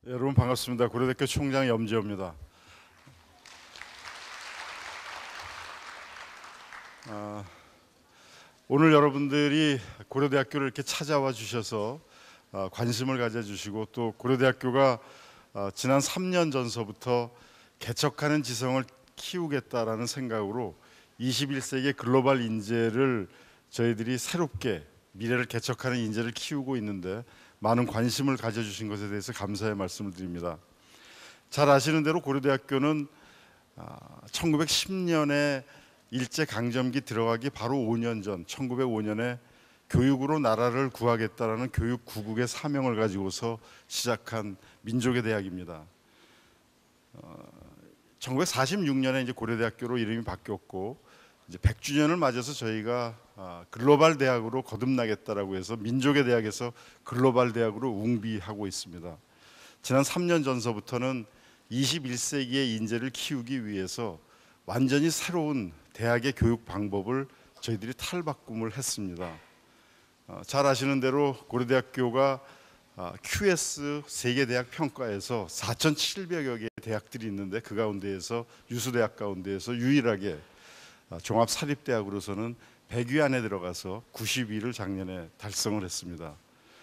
여러분 반갑습니다. 고려대학교 총장 염지호입니다. 오늘 여러분들이 고려대학교를 이렇게 찾아와 주셔서 관심을 가져주시고 또 고려대학교가 지난 3년 전서부터 개척하는 지성을 키우겠다라는 생각으로 21세기의 글로벌 인재를 저희들이 새롭게 미래를 개척하는 인재를 키우고 있는데 많은 관심을 가져주신 것에 대해서 감사의 말씀을 드립니다. 잘 아시는 대로 고려대학교는 1910년에 일제강점기 들어가기 바로 5년 전 1905년에 교육으로 나라를 구하겠다라는 교육 구국의 사명을 가지고서 시작한 민족의 대학입니다. 1946년에 이제 고려대학교로 이름이 바뀌었고 이제 100주년을 맞아서 저희가 글로벌 대학으로 거듭나겠다라고 해서 민족의 대학에서 글로벌 대학으로 웅비하고 있습니다. 지난 3년 전서부터는 21세기의 인재를 키우기 위해서 완전히 새로운 대학의 교육 방법을 저희들이 탈바꿈을 했습니다. 잘 아시는 대로 고려대학교가 QS 세계대학 평가에서 4,700여 개의 대학들이 있는데 그 가운데에서 유수대학 가운데에서 유일하게 종합사립대학으로서는 100위 안에 들어가서 90위를 작년에 달성을 했습니다.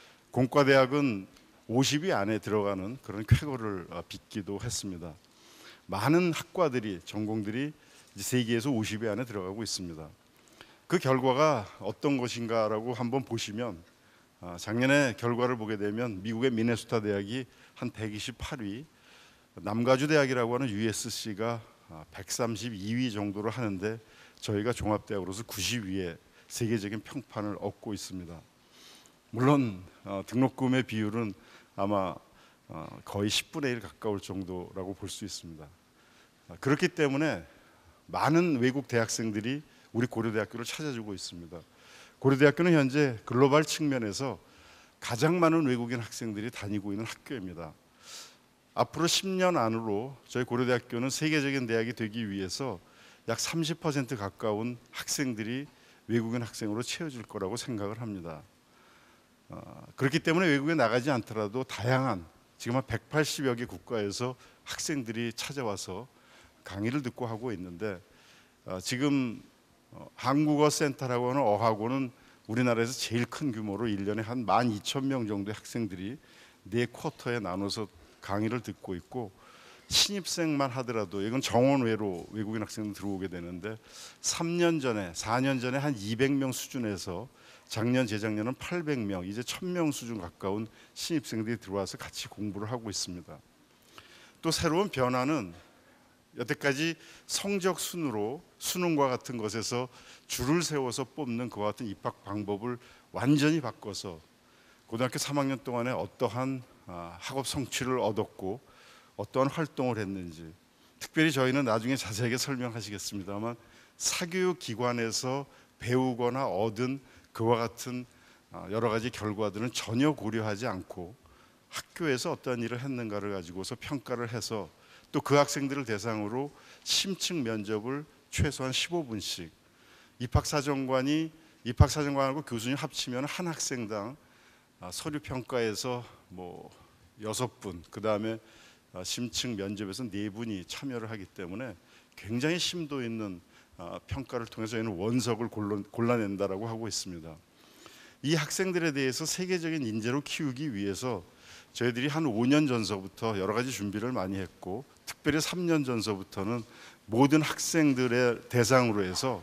공과대학은 50위 안에 들어가는 그런 쾌거를 빚기도 했습니다. 많은 학과들이 전공들이 세계에서 50위 안에 들어가고 있습니다. 그 결과가 어떤 것인가라고 한번 보시면 작년에 결과를 보게 되면 미국의 미네소타 대학이 한 128위, 남가주 대학이라고 하는 USC가 132위 정도로 하는데 저희가 종합대학으로서 90위에 세계적인 평판을 얻고 있습니다. 물론 등록금의 비율은 아마 거의 10분의 1 가까울 정도라고 볼 수 있습니다. 그렇기 때문에 많은 외국 대학생들이 우리 고려대학교를 찾아주고 있습니다. 고려대학교는 현재 글로벌 측면에서 가장 많은 외국인 학생들이 다니고 있는 학교입니다. 앞으로 10년 안으로 저희 고려대학교는 세계적인 대학이 되기 위해서 약 30% 가까운 학생들이 외국인 학생으로 채워질 거라고 생각을 합니다. 그렇기 때문에 외국에 나가지 않더라도 다양한 지금 한 180여 개 국가에서 학생들이 찾아와서 강의를 듣고 하고 있는데 지금 한국어 센터라고 하는 어학원은 우리나라에서 제일 큰 규모로 1년에 한 12,000명 정도의 학생들이 4쿼터에 나눠서 강의를 듣고 있고 신입생만 하더라도 이건 정원외로 외국인 학생들 들어오게 되는데 3년 전에 4년 전에 한 200명 수준에서 작년 재작년은 800명 이제 1000명 수준 가까운 신입생들이 들어와서 같이 공부를 하고 있습니다. 또 새로운 변화는 여태까지 성적 순으로 수능과 같은 것에서 줄을 세워서 뽑는 그와 같은 입학 방법을 완전히 바꿔서 고등학교 3학년 동안에 어떠한 학업 성취를 얻었고 어떠한 활동을 했는지 특별히 저희는 나중에 자세하게 설명하시겠습니다만 사교육 기관에서 배우거나 얻은 그와 같은 여러 가지 결과들은 전혀 고려하지 않고 학교에서 어떤 일을 했는가를 가지고서 평가를 해서 또 그 학생들을 대상으로 심층 면접을 최소한 15분씩 입학사정관하고 교수님 합치면 한 학생당 서류 평가에서 뭐 6분 그 다음에 심층 면접에서 4분이 참여를 하기 때문에 굉장히 심도 있는 평가를 통해서 저희는 원석을 골라낸다라고 하고 있습니다. 이 학생들에 대해서 세계적인 인재로 키우기 위해서 저희들이 한 5년 전서부터 여러 가지 준비를 많이 했고 특별히 3년 전서부터는 모든 학생들의 대상으로 해서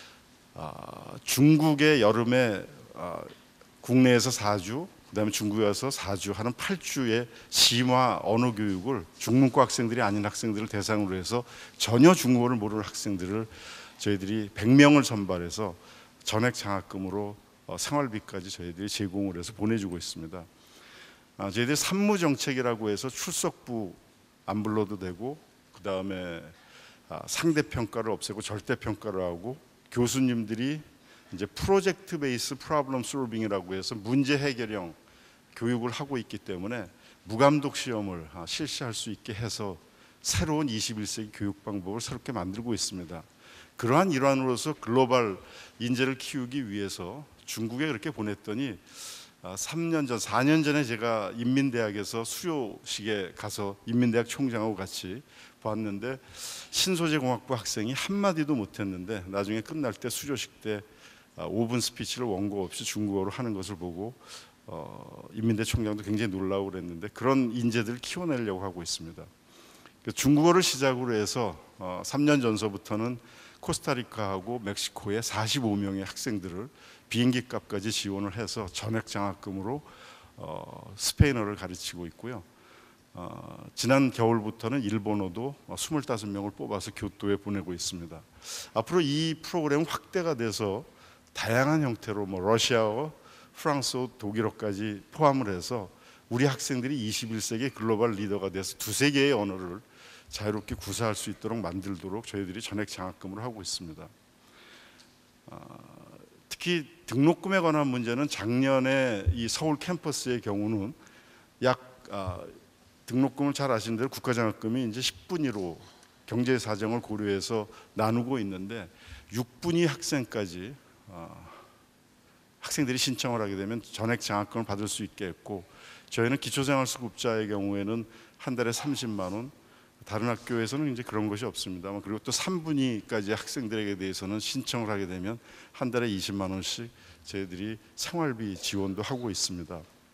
중국의 여름에 국내에서 4주 그다음에 중국에 와서 4주 하는 8주의 심화 언어 교육을 중문과 학생들이 아닌 학생들을 대상으로 해서 전혀 중국어를 모르는 학생들을 저희들이 100명을 선발해서 전액 장학금으로 생활비까지 저희들이 제공을 해서 보내주고 있습니다. 저희들이 산무정책이라고 해서 출석부 안 불러도 되고 그 다음에 상대평가를 없애고 절대평가를 하고 교수님들이 이제 프로젝트 베이스 프로블럼 솔빙이라고 해서 문제 해결형 교육을 하고 있기 때문에 무감독 시험을 실시할 수 있게 해서 새로운 21세기 교육 방법을 새롭게 만들고 있습니다. 그러한 일환으로서 글로벌 인재를 키우기 위해서 중국에 그렇게 보냈더니 3년 전, 4년 전에 제가 인민대학에서 수료식에 가서 인민대학 총장하고 같이 봤는데 신소재공학부 학생이 한마디도 못했는데 나중에 끝날 때 수료식 때 5분 스피치를 원고 없이 중국어로 하는 것을 보고 인민대 총장도 굉장히 놀라고 그랬는데 그런 인재들을 키워내려고 하고 있습니다. 중국어를 시작으로 해서 3년 전서부터는 코스타리카하고 멕시코에 45명의 학생들을 비행기 값까지 지원을 해서 전액 장학금으로 스페인어를 가르치고 있고요. 지난 겨울부터는 일본어도 25명을 뽑아서 교토에 보내고 있습니다. 앞으로 이 프로그램 확대가 돼서 다양한 형태로 러시아어, 프랑스어, 독일어까지 포함을 해서 우리 학생들이 21세기 글로벌 리더가 돼서 두세 개의 언어를 자유롭게 구사할 수 있도록 만들도록 저희들이 전액 장학금을 하고 있습니다. 특히 등록금에 관한 문제는 작년에 이 서울 캠퍼스의 경우는 등록금을 잘 아시는 대로 국가장학금이 이제 10분위로 경제 사정을 고려해서 나누고 있는데 6분위 학생까지 학생들이 신청을 하게 되면 전액 장학금을 받을 수 있게 했고 저희는 기초생활수급자의 경우에는 한 달에 30만 원, 다른 학교에서는 이제 그런 것이 없습니다만 그리고 또 3분위까지 학생들에게 대해서는 신청을 하게 되면 한 달에 20만 원씩 저희들이 생활비 지원도 하고 있습니다.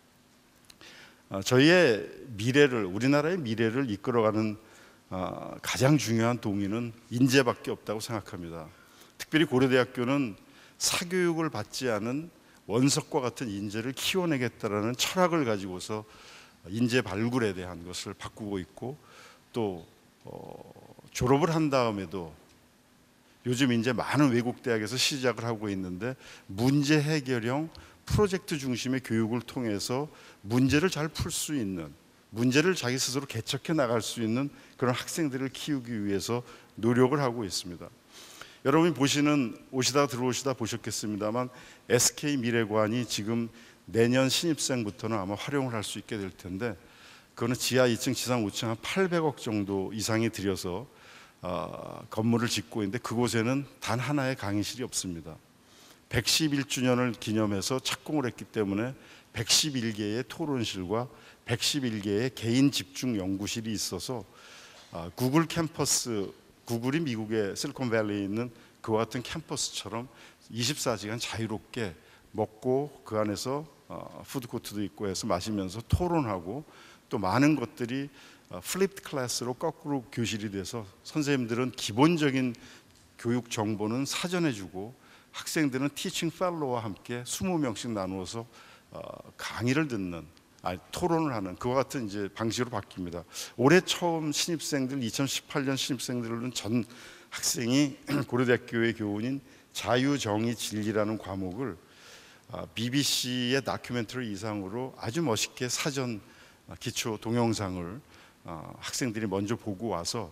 저희의 미래를, 우리나라의 미래를 이끌어가는 가장 중요한 동의는 인재밖에 없다고 생각합니다. 특별히 고려대학교는 사교육을 받지 않은 원석과 같은 인재를 키워내겠다라는 철학을 가지고서 인재 발굴에 대한 것을 바꾸고 있고 또 졸업을 한 다음에도 요즘 이제 많은 외국 대학에서 시작을 하고 있는데 문제 해결형 프로젝트 중심의 교육을 통해서 문제를 잘 풀 수 있는, 문제를 자기 스스로 개척해 나갈 수 있는 그런 학생들을 키우기 위해서 노력을 하고 있습니다. 여러분이 오시다 들어오시다 보셨겠습니다만 SK 미래관이 지금 내년 신입생부터는 아마 활용을 할 수 있게 될 텐데 그거는 지하 2층, 지상 5층 한 800억 정도 이상이 들여서 건물을 짓고 있는데 그곳에는 단 하나의 강의실이 없습니다. 111주년을 기념해서 착공을 했기 때문에 111개의 토론실과 111개의 개인 집중 연구실이 있어서 구글 캠퍼스, 구글이 미국의 실리콘밸리에 있는 그와 같은 캠퍼스처럼 24시간 자유롭게 먹고 그 안에서 푸드코트도 있고 해서 마시면서 토론하고 또 많은 것들이 플립드 클래스로 거꾸로 교실이 돼서 선생님들은 기본적인 교육 정보는 사전에 주고 학생들은 티칭 펠로와 함께 20명씩 나누어서 강의를 듣는 토론을 하는 그와 같은 이제 방식으로 바뀝니다. 올해 처음 신입생들 2018년 신입생들은 전 학생이 고려대학교의 교훈인 자유, 정의, 진리라는 과목을 BBC의 다큐멘터리 이상으로 아주 멋있게 사전 기초 동영상을 학생들이 먼저 보고 와서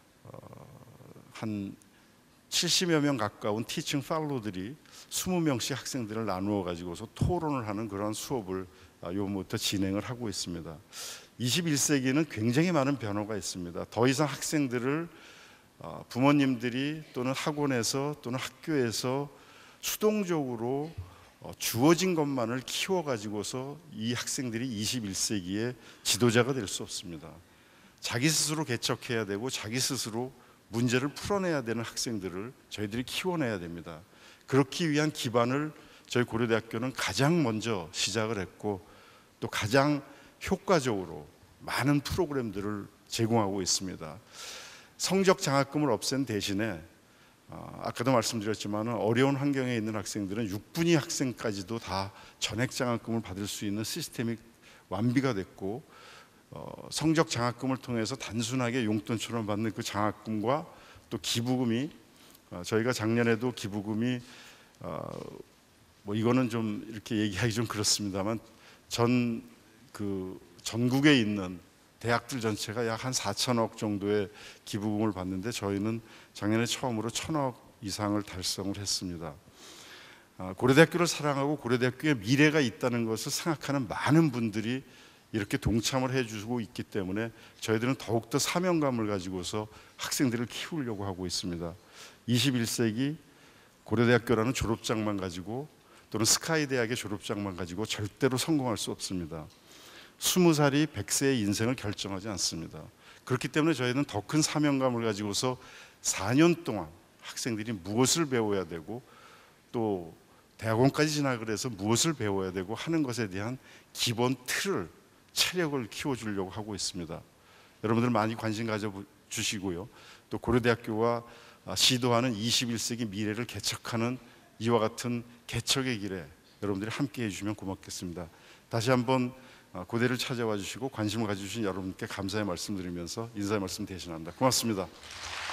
한 70여 명 가까운 티칭 팔로들이 20명씩 학생들을 나누어 가지고서 토론을 하는 그런 수업을 요번부터 진행을 하고 있습니다. 21세기는 굉장히 많은 변화가 있습니다. 더 이상 학생들을 부모님들이 또는 학원에서 또는 학교에서 수동적으로 주어진 것만을 키워가지고서 이 학생들이 21세기의 지도자가 될 수 없습니다. 자기 스스로 개척해야 되고 자기 스스로 문제를 풀어내야 되는 학생들을 저희들이 키워내야 됩니다. 그렇기 위한 기반을 저희 고려대학교는 가장 먼저 시작을 했고 또 가장 효과적으로 많은 프로그램들을 제공하고 있습니다. 성적 장학금을 없앤 대신에 아까도 말씀드렸지만 어려운 환경에 있는 학생들은 6분위 학생까지도 다 전액 장학금을 받을 수 있는 시스템이 완비가 됐고 성적 장학금을 통해서 단순하게 용돈처럼 받는 그 장학금과 또 기부금이 저희가 작년에도 기부금이 이거는 좀 이렇게 얘기하기 좀 그렇습니다만 전국에 있는 대학들 전체가 약 한 4천억 정도의 기부금을 받는데 저희는 작년에 처음으로 1,000억 이상을 달성을 했습니다. 고려대학교를 사랑하고 고려대학교에 미래가 있다는 것을 생각하는 많은 분들이 이렇게 동참을 해주고 있기 때문에 저희들은 더욱더 사명감을 가지고서 학생들을 키우려고 하고 있습니다. 21세기 고려대학교라는 졸업장만 가지고 또는 스카이 대학의 졸업장만 가지고 절대로 성공할 수 없습니다. 20살이 100세의 인생을 결정하지 않습니다. 그렇기 때문에 저희는 더 큰 사명감을 가지고서 4년 동안 학생들이 무엇을 배워야 되고 또 대학원까지 진학을 해서 무엇을 배워야 되고 하는 것에 대한 기본 틀을, 체력을 키워주려고 하고 있습니다. 여러분들 많이 관심 가져주시고요. 또 고려대학교가 시도하는 21세기 미래를 개척하는 이와 같은 개척의 길에 여러분들이 함께 해주시면 고맙겠습니다. 다시 한번 고대를 찾아와 주시고 관심을 가져주신 여러분께 감사의 말씀 드리면서 인사의 말씀 대신합니다. 고맙습니다.